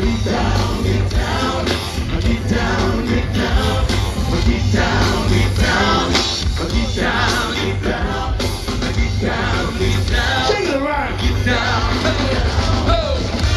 Get down, get down, get down, get down, get down, get down, get down, get down, get down, get down. Shake it around, get down. Oh.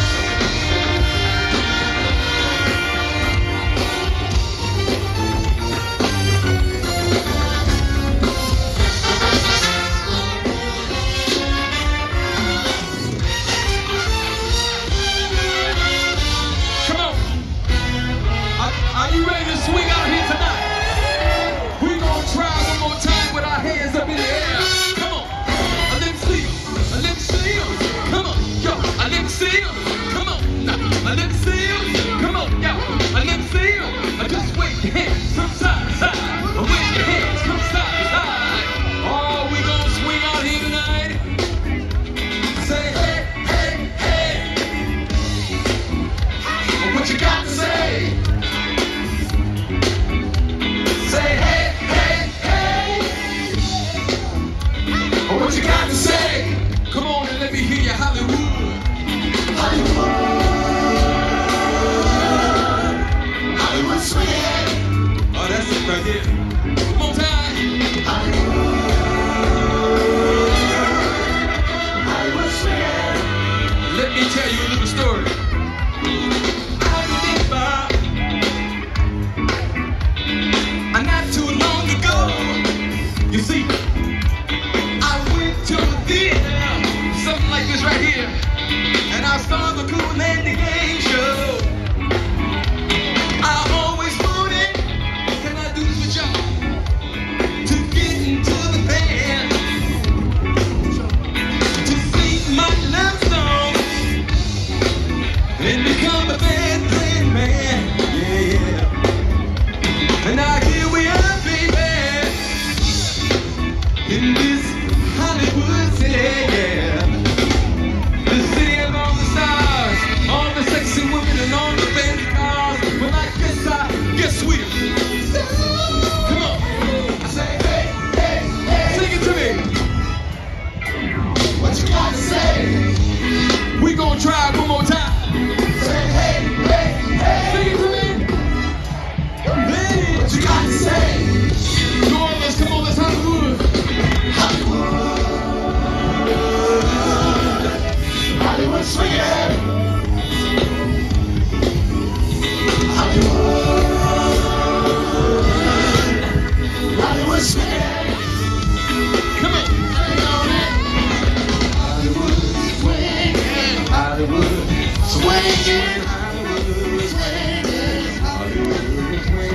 Are you ready to swing out here tonight? We gonna try one more time with our hands up in the air. Come on, let me see 'em. Let me see 'em. Come on, yo, let me see 'em. Come on, let me see 'em. Come on, yo, let me see 'em. Just wave your hands from side to side. Wave your hands from side to side. Oh, we gonna swing out here tonight. Say hey, hey, hey. What you got to say? What you got to say? Come on and let me hear you, Hollywood. Hollywood. Hollywood swinging. Oh, that's it right there. One more time. Hollywood. Hollywood swinging. Let me tell you a little story. Not too long ago, you see, to the theater, something like this right here, and I saw the Kool and the game show. I always wanted, can I do this with y'all, to get into the band, to sing my love song, and become a band playing man, yeah. And now here we are, baby, in this Hollywood city, yeah. The city of all the stars, all the sexy women and all the fancy cars. Well, I guess we're come on. I say, hey, hey, hey. Sing it to me. What you got to say? We gonna try it one more time. Say, hey, hey, hey. Sing it to me. Hey, what you got to say? New Orleans, come on, let's Hollywood. Hollywood. Hollywood swinging. Hollywood. Hollywood swinging. Come on. Hollywood swinging. Hollywood swinging. Hollywood swinging. Hollywood swinging.